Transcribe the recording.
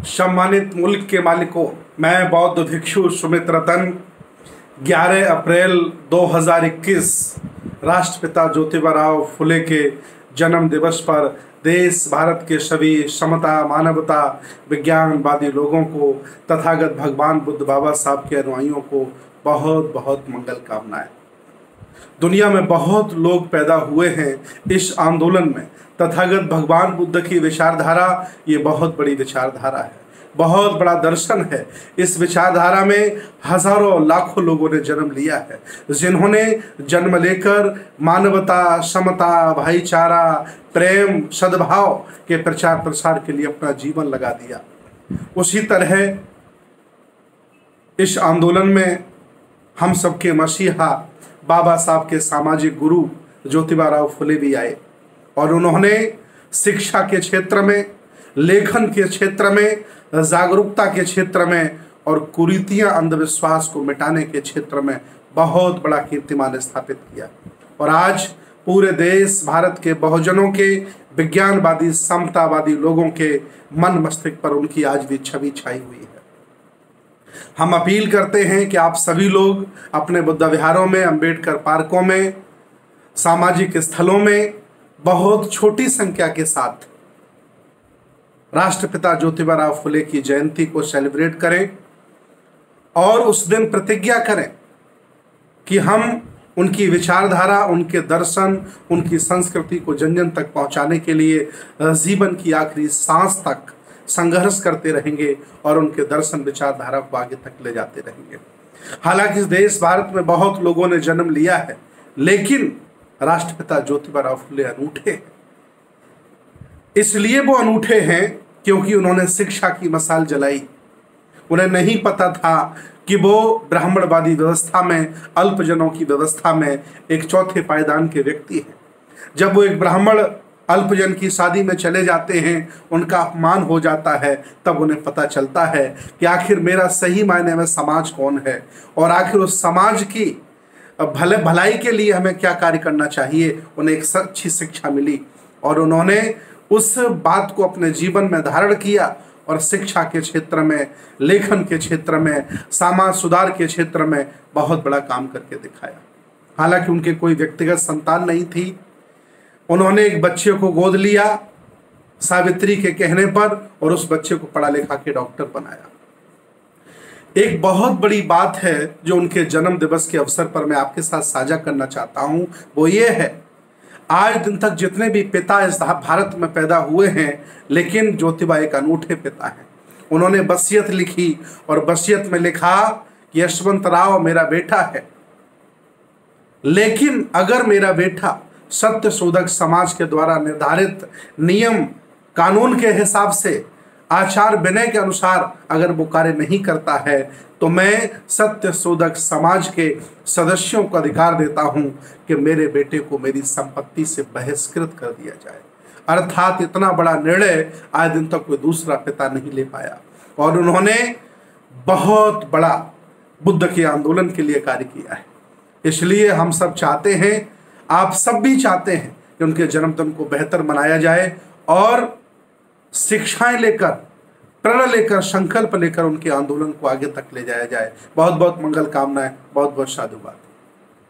सम्मानित मुल्क के मालिकों, मैं बौद्ध भिक्षु सुमित रतन 11 अप्रैल 2021 राष्ट्रपिता ज्योतिबा राव फुले के जन्म दिवस पर देश भारत के सभी समता, मानवता, विज्ञानवादी लोगों को, तथागत भगवान बुद्ध बाबा साहब के अनुयायियों को बहुत बहुत मंगल कामनाएं। दुनिया में बहुत लोग पैदा हुए हैं इस आंदोलन में। तथागत भगवान बुद्ध की विचारधारा ये बहुत बड़ी विचारधारा है, बहुत बड़ा दर्शन है। इस विचारधारा में हजारों लाखों लोगों ने जन्म लिया है, जिन्होंने जन्म लेकर मानवता, समता, भाईचारा, प्रेम, सद्भाव के प्रचार प्रसार के लिए अपना जीवन लगा दिया। उसी तरह इस आंदोलन में हम सबके मसीहा बाबा साहब के सामाजिक गुरु ज्योतिबा राव फुले भी आए और उन्होंने शिक्षा के क्षेत्र में, लेखन के क्षेत्र में, जागरूकता के क्षेत्र में और कुरीतियां, अंधविश्वास को मिटाने के क्षेत्र में बहुत बड़ा कीर्तिमान स्थापित किया। और आज पूरे देश भारत के बहुजनों के, विज्ञानवादी, समतावादी लोगों के मन मस्तिष्क पर उनकी आज भी छवि छाई हुई है। हम अपील करते हैं कि आप सभी लोग अपने बुद्ध विहारों में, अंबेडकर पार्कों में, सामाजिक स्थलों में बहुत छोटी संख्या के साथ राष्ट्रपिता ज्योतिबा राव फुले की जयंती को सेलिब्रेट करें और उस दिन प्रतिज्ञा करें कि हम उनकी विचारधारा, उनके दर्शन, उनकी संस्कृति को जन जन तक पहुंचाने के लिए जीवन की आखिरी सांस तक संघर्ष करते रहेंगे और उनके दर्शन, विचारधारा को आगे तक ले जाते रहेंगे। हालांकि इस देश भारत में बहुत लोगों ने जन्म लिया है, लेकिन राष्ट्रपिता ज्योतिबा राव फुले अनूठे हैं। इसलिए वो अनूठे हैं क्योंकि उन्होंने शिक्षा की मशाल जलाई। उन्हें नहीं पता था कि वो ब्राह्मणवादी व्यवस्था में, अल्पजनों की व्यवस्था में एक चौथे पायदान के व्यक्ति हैं। जब वो एक ब्राह्मण अल्पजन की शादी में चले जाते हैं, उनका अपमान हो जाता है, तब उन्हें पता चलता है कि आखिर मेरा सही मायने में समाज कौन है और आखिर उस समाज की भलाई के लिए हमें क्या कार्य करना चाहिए। उन्हें एक अच्छी शिक्षा मिली और उन्होंने उस बात को अपने जीवन में धारण किया और शिक्षा के क्षेत्र में, लेखन के क्षेत्र में, समाज सुधार के क्षेत्र में बहुत बड़ा काम करके दिखाया। हालांकि उनके कोई व्यक्तिगत संतान नहीं थी। उन्होंने एक बच्चे को गोद लिया सावित्री के कहने पर और उस बच्चे को पढ़ा लिखा के डॉक्टर बनाया। एक बहुत बड़ी बात है जो उनके जन्म दिवस के अवसर पर मैं आपके साथ साझा करना चाहता हूं, वो ये है, आज दिन तक जितने भी पिता इस भारत में पैदा हुए हैं, लेकिन ज्योतिबा एक अनूठे पिता हैं। उन्होंने वसीयत लिखी और वसीयत में लिखा कि यशवंत राव मेरा बेटा है, लेकिन अगर मेरा बेटा सत्य शोधक समाज के द्वारा निर्धारित नियम कानून के हिसाब से, आचार विनय के अनुसार अगर वो कार्य नहीं करता है, तो मैं सत्य शोधक समाज के सदस्यों को अधिकार देता हूं कि मेरे बेटे को मेरी संपत्ति से बहिष्कृत कर दिया जाए। अर्थात इतना बड़ा निर्णय आज दिन तक कोई दूसरा पिता नहीं ले पाया और उन्होंने बहुत बड़ा बुद्ध के आंदोलन के लिए कार्य किया है। इसलिए हम सब चाहते हैं, आप सब भी चाहते हैं कि उनके जन्मदिन को बेहतर मनाया जाए और शिक्षाएं लेकर, प्रेरणा लेकर, संकल्प लेकर उनके आंदोलन को आगे तक ले जाया जाए। बहुत बहुत मंगल कामनाएं, बहुत बहुत साधुवाद।